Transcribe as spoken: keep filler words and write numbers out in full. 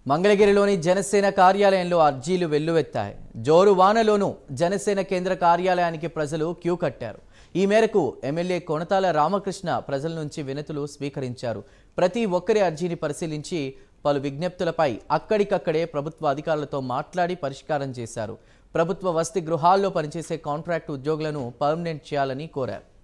మంగళగిరిలోని జనసేన కార్యాలయంలో అర్జీలు వెల్లువెత్తాయి. జోరు వానలోనూ జనసేన కేంద్ర కార్యాలయానికి ప్రజలు క్యూ కట్టారు. ఈ మేరకు ఎమ్మెల్యే కొనతాల రామకృష్ణ ప్రజల నుంచి వినతులు స్వీకరించారు. ప్రతి ఒక్కరి అర్జీని పరిశీలించి పలు విజ్ఞప్తులపై అక్కడికక్కడే ప్రభుత్వ అధికారులతో మాట్లాడి పరిష్కారం చేశారు. ప్రభుత్వ వసతి గృహాల్లో పనిచేసే కాంట్రాక్ట్ ఉద్యోగులను పర్మనెంట్ చేయాలని కోరారు.